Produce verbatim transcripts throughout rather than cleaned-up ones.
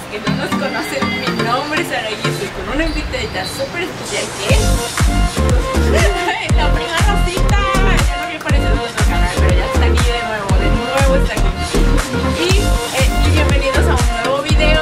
que no nos conocen, mi nombre es Sara y estoy con una invitada súper especial que es la prima Rosita. Ya no había aparecido en nuestro canal, pero ya está aquí de nuevo, de nuevo está aquí. Y, eh, y bienvenidos a un nuevo video.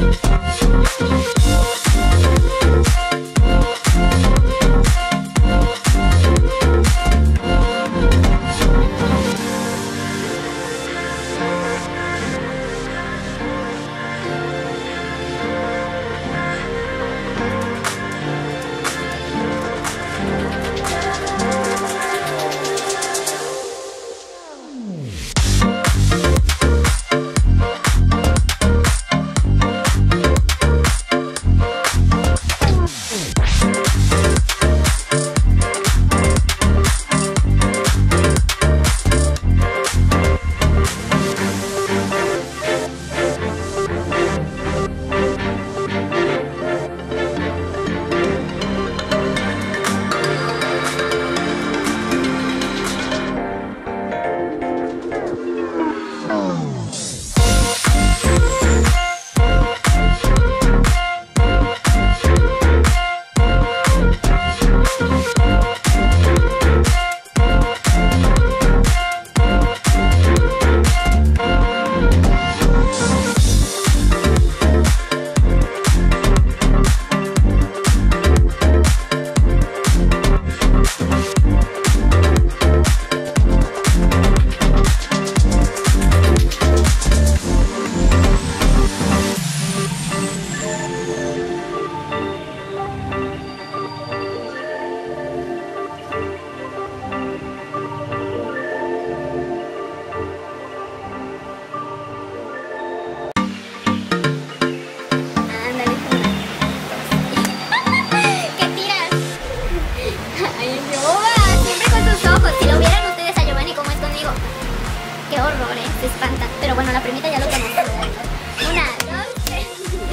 se espantan. Pero bueno, la primita ya lo conoce. Una, dos, tres.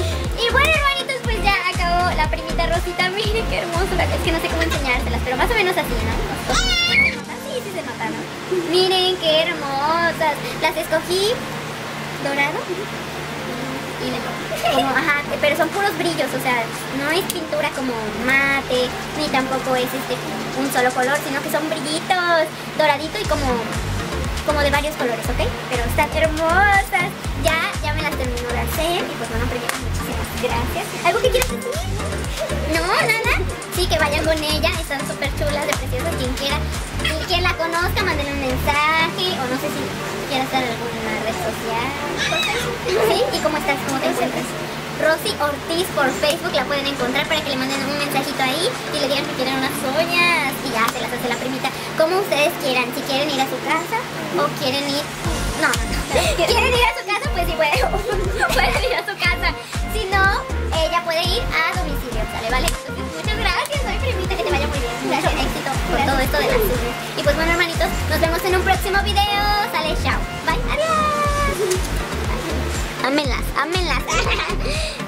Y bueno, hermanitos, pues ya acabó la primita Rosita. Miren qué hermosura. Es que no sé cómo enseñárselas, pero más o menos así, ¿no? Sí, sí se nota, ¿no? Miren qué hermosas. Las escogí dorado y negro. Como, ajá, pero son puros brillos, o sea, no es pintura como mate, ni tampoco es este un solo color, sino que son brillitos, doradito y como como de varios colores, ¿ok? Pero están hermosas. Ya, ya me las terminó de hacer y pues bueno, primero muchísimas gracias. ¿Algo que quieras decir? No, nada. Sí, que vayan con ella, están súper chulas, de preciosas. Quien quiera, quien la conozca, mándenle un mensaje o no sé si quieras estar en alguna red social. ¿Sí? ¿Y cómo estás? ¿Cómo te encuentras? Rosy Ortiz por Facebook, la pueden encontrar para que le manden un mensajito ahí y le digan que quieren unas uñas y ya se las hace la primita, como ustedes quieran. Si quieren ir a su casa o quieren ir... No, no, no. ¿Quieren ir a su casa? Pues sí, pueden, pueden ir a su casa. Si no, ella puede ir a domicilio, ¿sale? ¿Vale? Entonces, muchas gracias, soy primita, que te vaya muy bien. Mucho éxito por todo esto de las uñas. Y pues bueno, hermanitos, nos vemos en un próximo video. Sale, chao. Bye, adiós. Ámenlas, ámenlas.